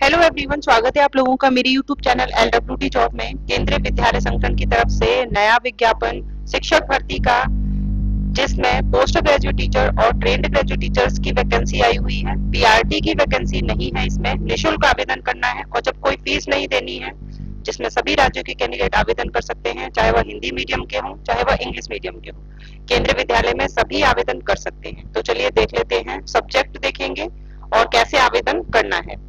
Hello everyone, स्वागत है आप लोगों का मेरे यूट्यूब चैनल LWT जॉब में। केंद्रीय विद्यालय संगठन की तरफ से नया विज्ञापन शिक्षक भर्ती का, जिसमें पोस्ट ग्रेजुएट टीचर और ट्रेंड ग्रेजुएट टीचर्स की वैकेंसी आई हुई है। PRT की वैकेंसी नहीं है, इसमें निःशुल्क आवेदन करना है और जब कोई फीस नहीं देनी है, जिसमें सभी राज्यों के कैंडिडेट आवेदन कर सकते हैं, चाहे वह हिंदी मीडियम के हों चाहे वह इंग्लिश मीडियम के हों। केंद्रीय विद्यालय में सभी आवेदन कर सकते हैं। तो चलिए देख लेते हैं, सब्जेक्ट देखेंगे और कैसे आवेदन करना है।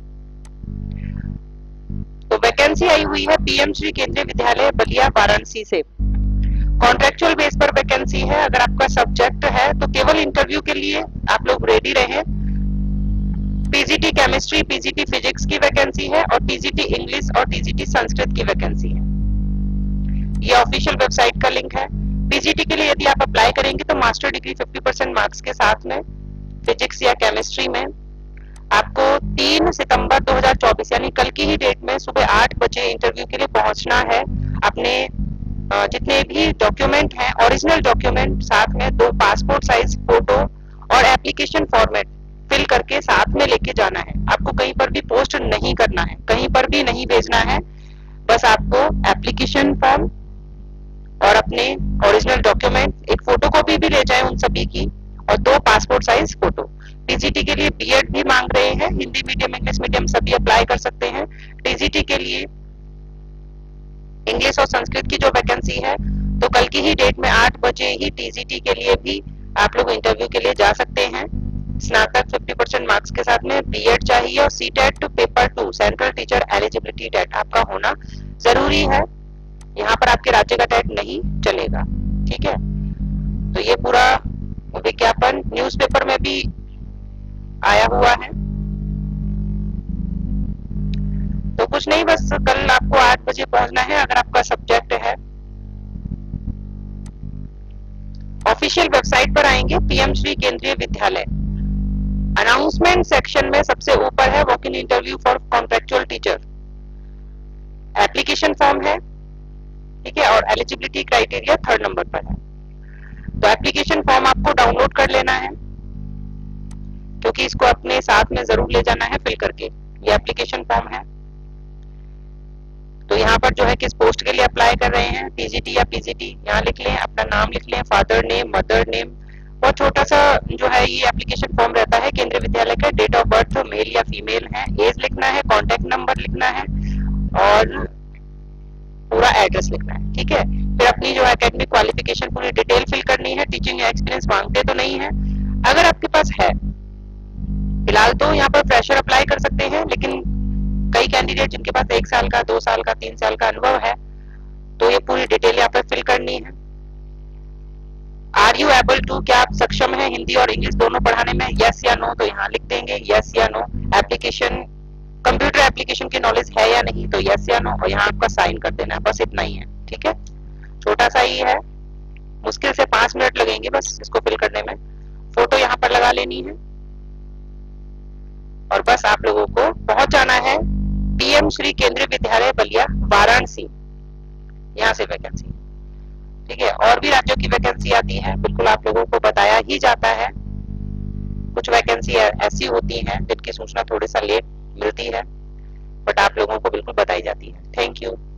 तो वैकेंसी आई हुई है PM श्री केंद्रीय विद्यालय बलिया वाराणसी से। कॉन्ट्रेक्चुअल बेस पर वैकेंसी है। अगर आपका सब्जेक्ट है तो केवल इंटरव्यू के लिए आप लोग रेडी रहें। PGT केमिस्ट्री, PGT फिजिक्स की वैकेंसी है और PGT इंग्लिश और TGT संस्कृत की वैकेंसी है। ये ऑफिशियल वेबसाइट का लिंक है। PGT के लिए यदि आप अप्लाई करेंगे तो मास्टर डिग्री 50% मार्क्स के साथ में फिजिक्स या केमिस्ट्री में आपको 3 सितंबर 2024 यानी कल की ही डेट में सुबह 8 बजे इंटरव्यू के लिए पहुंचना है। अपने जितने भी डॉक्यूमेंट हैं, ओरिजिनल डॉक्यूमेंट, साथ में 2 पासपोर्ट साइज फोटो और एप्लीकेशन फॉर्मेट फिल करके साथ में लेके जाना है। आपको कहीं पर भी पोस्ट नहीं करना है, कहीं पर भी नहीं भेजना है। बस आपको एप्लीकेशन फॉर्म और अपने ओरिजिनल डॉक्यूमेंट, एक फोटोकॉपी भी ले जाए उन सभी की, और 2 पासपोर्ट साइज फोटो। TGT के लिए B.Ed भी मांग रहे हैं, हिंदी मीडियम इंग्लिश मीडियम सभी अप्लाई कर सकते हैं। TGT के लिए इंग्लिश और संस्कृत की जो वैकेंसी है, तो कल की ही डेट में 8 बजे ही TGT के लिए भी आप लोग इंटरव्यू के लिए जा सकते हैं। स्नातक 50% मार्क्स के साथ में B.Ed चाहिए और CTET paper 2 central teacher eligibility TET आपका होना जरूरी है। यहाँ पर आपके राज्य का टेट नहीं चलेगा, ठीक है। तो ये पूरा विज्ञापन न्यूज़पेपर में भी आया हुआ है। तो कुछ नहीं, बस कल आपको 8 बजे पहुंचना है अगर आपका सब्जेक्ट है। ऑफिशियल वेबसाइट पर आएंगे, PM श्री केंद्रीय विद्यालय, अनाउंसमेंट सेक्शन में सबसे ऊपर है walk in interview for contractual teacher. Application form है, ठीक है, और एलिजिबिलिटी क्राइटेरिया 3rd नंबर पर है। तो एप्लीकेशन फॉर्म आपको डाउनलोड कर लेना है, क्योंकि इसको अपने साथ में जरूर ले जाना है फिल करके। ये एप्लीकेशन फॉर्म है। तो यहाँ पर जो है किस पोस्ट के लिए अप्लाई कर रहे हैं, TGT या PGT, यहाँ लिख लें, अपना नाम लिख लें, फादर नेम, मदर नेम, और छोटा सा जो है ये एप्लीकेशन फॉर्म रहता है केंद्रीय विद्यालय का। डेट ऑफ बर्थ मेल या फीमेल है, एज लिखना है, कॉन्टेक्ट नंबर लिखना है और पूरा एड्रेस लिखना है, ठीक है। फिर अपनी जो एकेडमिक क्वालिफिकेशन पूरी डिटेल फिल करनी है। टीचिंग एक्सपीरियंस मांगते तो नहीं है, अगर आपके पास है। फिलहाल तो यहाँ पर फ्रेशर अप्लाई कर सकते हैं, लेकिन कई कैंडिडेट जिनके पास 1 साल का, 2 साल का, 3 साल का अनुभव है, तो ये पूरी डिटेल यहाँ पर फिल करनी है। आर यू एबल टू, क्या आप सक्षम है हिंदी और इंग्लिश दोनों पढ़ाने में, यस या नो, तो यहाँ लिख देंगे यस या नो। एप्लीकेशन, कंप्यूटर एप्लीकेशन की नॉलेज है या नहीं, तो यस या नो, और यहाँ आपका साइन कर देना है। बस इतना ही है, ठीक है, छोटा सा ही है, मुश्किल से 5 मिनट लगेंगे बस इसको फिल करने में। फोटो यहाँ पर लगा लेनी है और बस आप लोगों को पहुंच जाना है PM श्री केंद्रीय विद्यालय बलिया वाराणसी, यहाँ से वैकेंसी, ठीक है। और भी राज्यों की वैकेंसी आती है, बिल्कुल आप लोगों को बताया ही जाता है। कुछ वैकेंसी ऐसी होती हैं जिनकी सूचना थोड़ी सा लेट मिलती है, बट आप लोगों को बिल्कुल बताई जाती है। Thank you.